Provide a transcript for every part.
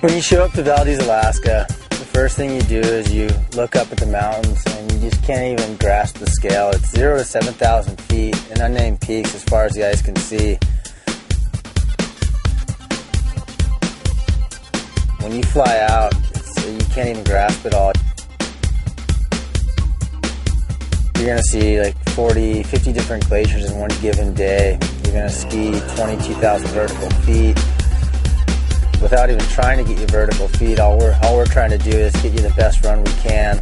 When you show up to Valdez, Alaska, the first thing you do is you look up at the mountains and you just can't even grasp the scale. It's 0 to 7,000 feet and unnamed peaks as far as the eyes can see. When you fly out, you can't even grasp it all. You're going to see like 40, 50 different glaciers in one given day. You're going to ski 22,000 vertical feet. Without even trying to get you vertical feet, all we're trying to do is get you the best run we can.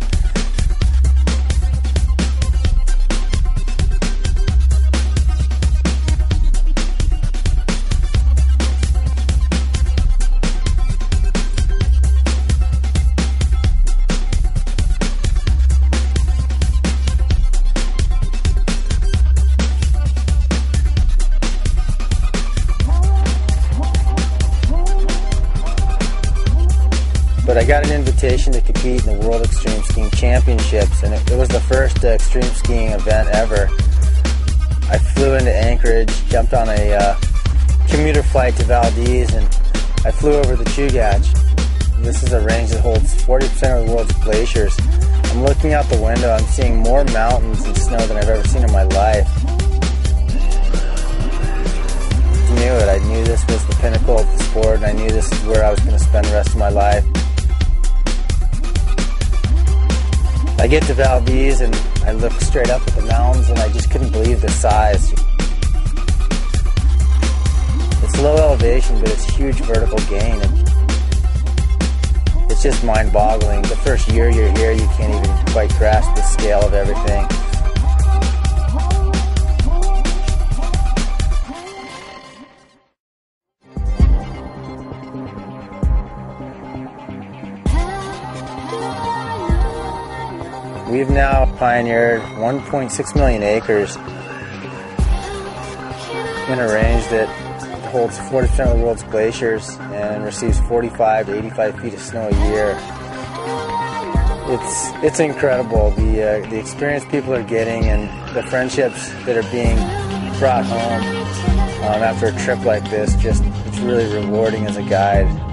But I got an invitation to compete in the World Extreme Skiing Championships, and it was the first extreme skiing event ever. I flew into Anchorage, jumped on a commuter flight to Valdez, and I flew over the Chugach. This is a range that holds 40% of the world's glaciers. I'm looking out the window, I'm seeing more mountains and snow than I've ever seen in my life. I knew it. I knew this was the pinnacle of the sport, and I knew this is where I was going to spend the rest of my life. I get to Valdez and I look straight up at the mountains and I just couldn't believe the size. It's low elevation, but it's huge vertical gain. And it's just mind-boggling. The first year you're here, you can't even quite grasp the scale of everything. We've now pioneered 1.6 million acres in a range that holds 40% of the world's glaciers and receives 45 to 85 feet of snow a year. It's incredible, the experience people are getting and the friendships that are being brought home after a trip like this. It's really rewarding as a guide.